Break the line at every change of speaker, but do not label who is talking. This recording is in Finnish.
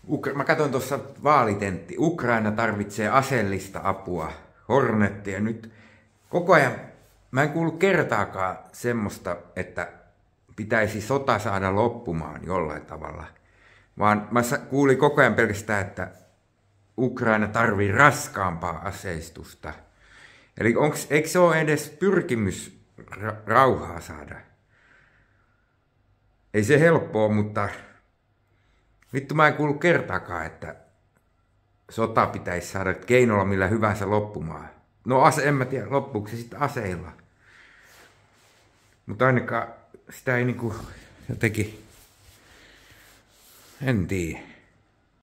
Mä katson tuossa vaalitentti. Ukraina tarvitsee aseellista apua. Hornettia. Nyt koko ajan, mä en kuullut kertaakaan semmoista, että pitäisi sota saada loppumaan jollain tavalla. Vaan mä kuulin koko ajan pelkästään, että Ukraina tarvii raskaampaa aseistusta. Eli eikö se ole edes pyrkimys rauhaa saada? Ei se helppoa, mutta vittu mä en kuullut kertaakaan, että sota pitäisi saada keinolla millä hyvänsä loppumaan. No en mä tiedä, loppuuko se sitten aseilla. Mutta ainakaan sitä ei niinku jotenkin, en tiedä.